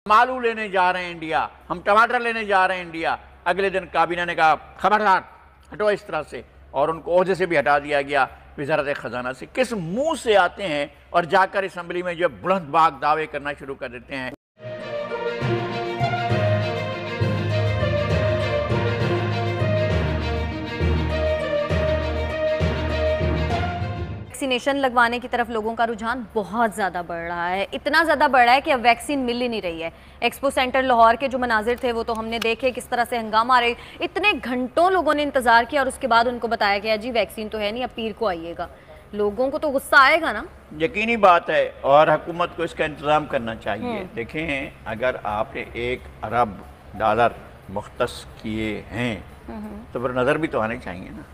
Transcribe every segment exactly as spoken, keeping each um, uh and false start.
हम आलू लेने जा रहे हैं इंडिया, हम टमाटर लेने जा रहे हैं इंडिया। अगले दिन काबीना ने कहा खबरदार हटो इस तरह से, और उनको ओहदे से भी हटा दिया गया वज़ारत ख़जाना से। किस मुंह से आते हैं और जाकर असम्बली में जो बुलंद बाग दावे करना शुरू कर देते हैं। वैक्सीनेशन लगवाने की तरफ लोगों का रुझान बहुत ज़्यादा बढ़ रहा है, इतना ज़्यादा बढ़ रहा है कि अब वैक्सीन मिल ही नहीं रही है। एक्सपो सेंटर लाहौर के जो मनाजिर थे वो तो हमने देखे, किस तरह से हंगामा आ रहे, इतने घंटों लोगों ने इंतज़ार किया और उसके बाद उनको बताया गया जी वैक्सीन तो है नहीं, अब पीर को आइएगा। लोगों को तो गुस्सा आएगा ना। यकीनी बात है, और हुकूमत को इसका इंतज़ाम करना चाहिए। देखें, अगर आपने एक अरब डॉलर मुख्तस किए हैं तो फिर नज़र भी तो आनी चाहिए ना।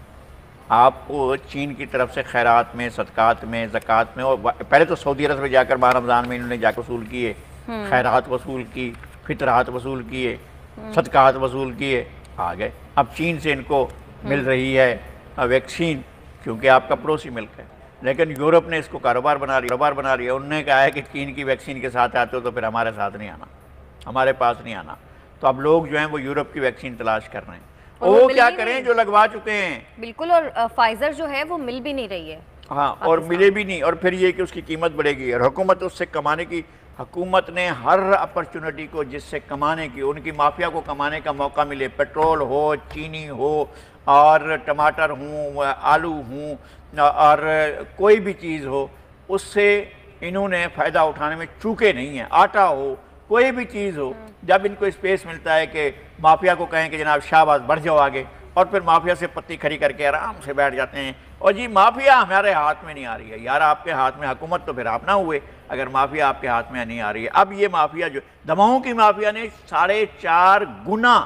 आपको चीन की तरफ से खैरात में, सदकात में, ज़कात में, और पहले तो सऊदी अरब में जाकर माह रमज़ान में इन्होंने जाकर वसूल किए, खैरात वसूल की, फितरात वसूल किए, सदकात वसूल किए, आ गए। अब चीन से इनको मिल रही है वैक्सीन क्योंकि आपका पड़ोसी मुल्क है। लेकिन यूरोप ने इसको कारोबार बना लिया कारोबार बना लिया उन्होंने कहा है कि चीन की वैक्सीन के साथ आते हो तो फिर हमारे साथ नहीं आना, हमारे पास नहीं आना। तो अब लोग जो हैं वो यूरोप की वैक्सीन तलाश कर रहे हैं, और वो, वो क्या करें जो लगवा चुके हैं। बिल्कुल, और फाइजर जो है वो मिल भी नहीं रही है। हाँ, और मिले भी नहीं, और फिर ये कि उसकी कीमत बढ़ेगी, और हुकूमत उससे कमाने की, हुकूमत ने हर अपॉर्चुनिटी को जिससे कमाने की, उनकी माफिया को कमाने का मौका मिले, पेट्रोल हो, चीनी हो, और टमाटर हूँ, आलू हूँ, और कोई भी चीज़ हो, उससे इन्होंने फ़ायदा उठाने में चूके नहीं हैं। आटा हो, कोई भी चीज़ हो, जब इनको स्पेस मिलता है कि माफिया को कहें कि जनाब शाबाश बढ़ जाओ आगे, और फिर माफिया से पत्ती खड़ी करके आराम से बैठ जाते हैं। और जी माफिया हमारे हाथ में नहीं आ रही है। यार आपके हाथ में हुकूमत तो फिर आप ना हुए अगर माफिया आपके हाथ में नहीं आ रही है। अब ये माफिया जो दवाओं की माफिया ने साढ़े चार गुना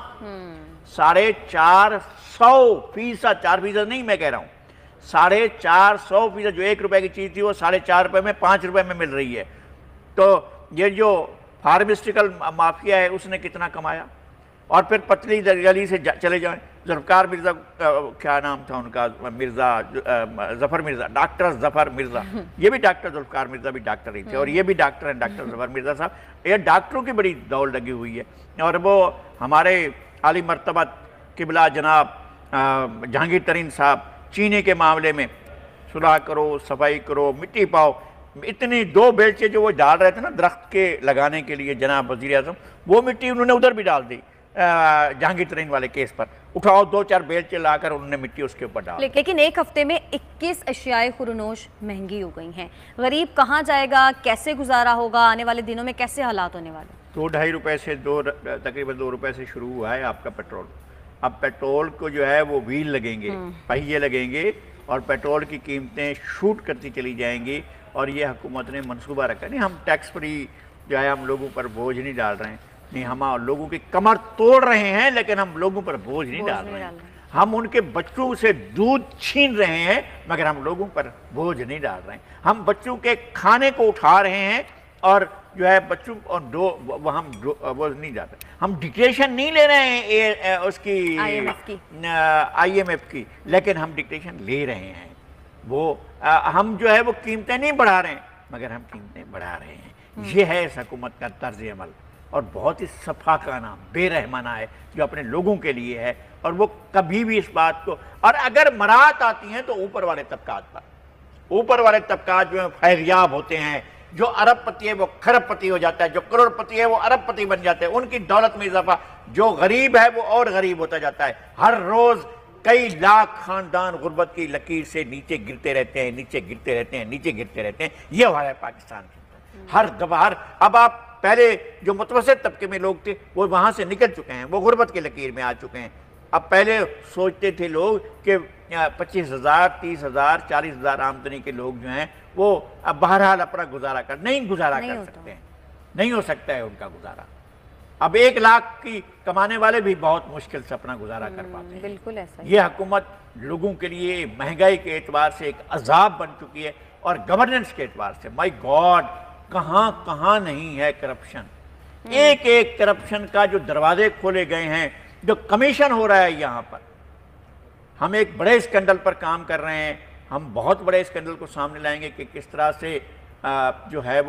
साढ़े चार सौ फीसद चार फीसद नहीं मैं कह रहा हूँ साढ़े चार सौ फीसद जो एक रुपए की चीज़ थी वो साढ़े चार रुपये में पाँच रुपये में मिल रही है। तो ये जो फार्मास्यूटिकल माफिया है उसने कितना कमाया। और फिर पतली गली से चले जाएं, ज़ुल्फ़िकार मिर्ज़ा, क्या नाम था उनका, मिर्ज़ा ज़फ़र मिर्ज़ा, डॉक्टर ज़फ़र मिर्ज़ा, ये भी डॉक्टर ज़ुल्फ़िकार मिर्ज़ा भी डॉक्टर ही थे, और ये भी डॉक्टर हैं, डॉक्टर ज़फ़र मिर्ज़ा साहब। ये डॉक्टरों की बड़ी दौड़ लगी हुई है। और वो हमारे आली मर्तबत किबला जनाब जहांगीर तरीन साहब चीनी के मामले में सुलह करो, सफाई करो, मिट्टी पाओ, इतनी दो बेलचे जो वो डाल रहे थे ना दरख्त के लगाने के लिए जनाब वज़ीर आज़म, वो मिट्टी उन्होंने उधर भी डाल दी जहांगीर तरीन वाले केस पर। उठाओ दो चार बेलचे लाकर उन्होंने मिट्टी उसके ऊपर डाल। लेकिन एक हफ्ते में इक्कीस अशियाए खुरनोश महंगी हो गई हैं। गरीब कहाँ जाएगा, कैसे गुजारा होगा, आने वाले दिनों में कैसे हालात होने वाले? दो ढाई रुपए से दो तकरीबन दो रुपए से शुरू हुआ है आपका पेट्रोल। अब पेट्रोल को जो है वो व्हील लगेंगे, पहिए लगेंगे, और पेट्रोल की कीमतें शूट करती चली जाएंगी। और ये हुकूमत ने मनसूबा रखा, नहीं हम टैक्स फ्री जो है हम लोगों पर बोझ नहीं डाल रहे हैं, नहीं हम लोगों की कमर तोड़ रहे हैं, लेकिन हम लोगों पर बोझ नहीं डाल रहे हैं। हम उनके बच्चों से दूध छीन रहे हैं मगर हम लोगों पर बोझ नहीं डाल रहे हैं। हम बच्चों के खाने को उठा रहे हैं और जो है बच्चों और दो वो हम वो नहीं जाते, हम डिक्टेशन नहीं ले रहे हैं ए, ए, उसकी आईएमएफ की, लेकिन हम डिक्टेशन ले रहे हैं। वो आ, हम जो है वो कीमतें नहीं बढ़ा रहे हैं मगर हम कीमतें बढ़ा रहे हैं। ये है इस हुकूमत का तर्ज अमल, और बहुत ही सफाकाना बेरहमाना है जो अपने लोगों के लिए है। और वो कभी भी इस बात को, और अगर मराहत आती हैं तो ऊपर वाले तबकात पर, ऊपर वाले तबकात जो है फैज़याब होते हैं, जो अरबपति है वो खरबपति हो जाता है, जो करोड़पति है वो अरबपति बन जाते हैं, उनकी दौलत में इजाफा, जो गरीब है वो और गरीब होता जाता है। हर रोज कई लाख खानदान गुर्बत की लकीर से नीचे गिरते रहते हैं, नीचे गिरते रहते हैं, नीचे गिरते रहते हैं। ये हमारा पाकिस्तान की हर दबार। अब आप पहले जो मुतवस्सित तबके में लोग थे वो वहां से निकल चुके हैं, वो गुर्बत की लकीर में आ चुके हैं। अब पहले सोचते थे लोग कि पच्चीस हजार तीस हजार चालीस हजार आमदनी के लोग जो हैं वो अब बहरहाल अपना गुजारा कर नहीं गुजारा नहीं कर सकते हैं, नहीं हो सकता है उनका गुजारा। अब एक लाख की कमाने वाले भी बहुत मुश्किल से अपना गुजारा कर पाते हैं। बिल्कुल ऐसा। ये हुकूमत लोगों के लिए महंगाई के एतबार से एक अजाब बन चुकी है, और गवर्नेंस के एतबार से माय गॉड कहाँ कहाँ नहीं है करप्शन। एक एक करप्शन का जो दरवाजे खोले गए हैं, जो कमीशन हो रहा है यहाँ पर। हम एक बड़े स्कैंडल पर काम कर रहे हैं, हम बहुत बड़े स्कैंडल को सामने लाएंगे कि किस तरह से आ, जो है वो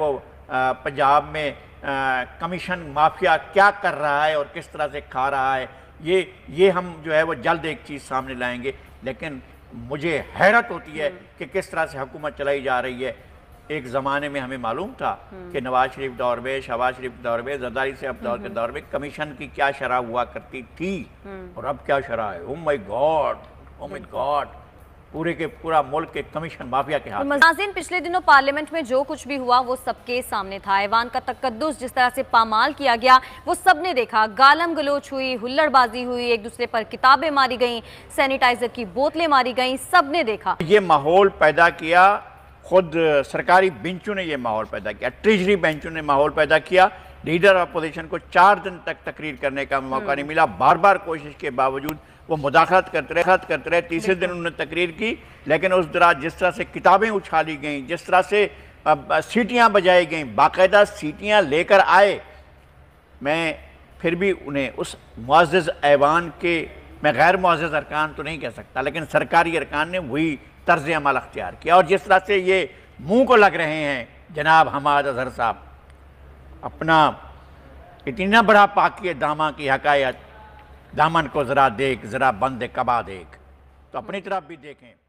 पंजाब में कमीशन माफिया क्या कर रहा है और किस तरह से खा रहा है, ये ये हम जो है वो जल्द एक चीज़ सामने लाएंगे। लेकिन मुझे हैरत होती है कि किस तरह से हुकूमत चलाई जा रही है। एक ज़माने में हमें मालूम था कि नवाज शरीफ दौर में, शहबाज शरीफ दौर में, जरदारी साहब दौर के दौर में कमीशन की क्या शरह हुआ करती थी और अब क्या शरह है। Oh my god, oh my god, पूरे के पूरा मुल्क के कमीशन माफिया के हाथ में। नाज़रीन, पिछले दिनों पार्लियामेंट में जो कुछ भी हुआ वो सबके सामने था। ऐवान का तकद्दुस जिस तरह से पामाल किया गया वो सबने देखा। गालम गलोच हुई, हुल्लड़बाजी हुई, एक दूसरे पर किताबें मारी गईं, सैनिटाइजर की बोतलें मारी गईं, सबने देखा। ये माहौल पैदा किया, खुद सरकारी बेंचों ने ये माहौल पैदा किया, ट्रेजरी बेंचों ने माहौल पैदा किया। लीडर अपोजिशन को चार दिन तक तकरीर करने का मौका नहीं मिला। बार बार कोशिश के बावजूद वो मुदाखलत करते रहे करते रहे तीसरे दिन उन्होंने तकरीर की, लेकिन उस दौरान जिस तरह से किताबें उछाली गईं, जिस तरह से सीटियां बजाई गईं, बाकायदा सीटियां लेकर आए, मैं फिर भी उन्हें उस मुअज़्ज़ज़ ऐवान के, मैं गैर मुअज़्ज़ज़ अरकान तो नहीं कह सकता, लेकिन सरकारी अरकान ने वही तर्ज़ अमल अख्तियार किया। और जिस तरह से ये मुंह को लग रहे हैं जनाब हमाद अज़हर साहब, अपना इतना बड़ा पाकिए दामा की हकायत, दामन को ज़रा देख, ज़रा बंद कबा देख, तो अपनी तरफ भी देखें।